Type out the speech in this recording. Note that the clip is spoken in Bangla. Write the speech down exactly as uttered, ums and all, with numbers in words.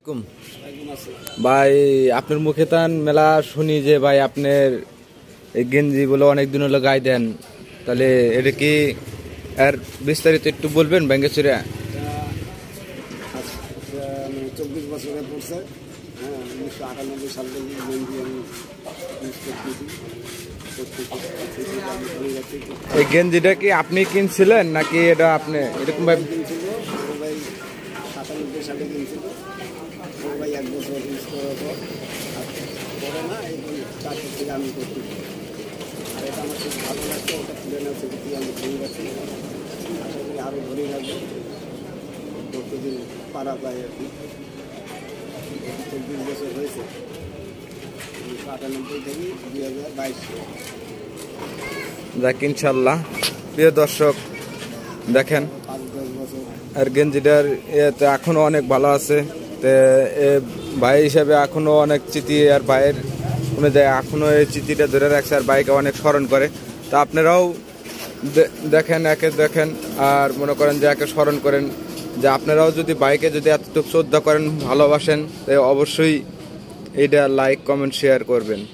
ভাই আপনার মুখে তান মেলা শুনি যে ভাই আপনার এই গেঞ্জি বলে অনেক দিন হলো গায়ে দেন, তাহলে এটা কি আর বিস্তারিত একটু বলবেন ব্যাঙ্গেশ্বরে? চব্বিশ বছরে পড়ছে, হ্যাঁ উনিশশো আটানব্বই সাল থেকে গেঞ্জি আমি ইউজ করতেছি। এই গেঞ্জিটা কি আপনি কিনছিলেন নাকি এটা আপনি এরকম ভাই কিনছিল? বড় ভাই সাতানব্বই সালে কিনছিল, বড় ভাই এক বছর ইউজ করার পর পরে না এই তারপর থেকে আমি করতেছি। আর এটা আমার খুব ভালো লাগছে, ওটা তুলে নেওয়া সেটি আমি ধরে রাখছি, আশা করি আরও ধরেই রাখবো যতদিন পারা যায় আর কি। চব্বিশ বছর হয়েছে, উনিশশো আটানব্বই থেকে দুই হাজার বাইশ। যাক ইনশাল্লাহ। প্রিয় দর্শক দেখেন পাঁচ দশ বছর আর গেঞ্জিটার ইয়েতে এখনো অনেক ভালো আছে। তো এ ভাই হিসাবে এখনো অনেক স্মৃতি আর ভাইয়ের অনুযায়ী এখনো এই স্মৃতিটা ধরে রাখছে আর ভাইকে অনেক স্মরণ করে। তা আপনারাও দেখেন, একে দেখেন আর মনে করেন যে একে স্মরণ করেন, যে আপনারাও যদি বাইকে যদি এতটুকু শ্রদ্ধা করেন, ভালোবাসেন, তাই অবশ্যই এইটা লাইক কমেন্ট শেয়ার করবেন।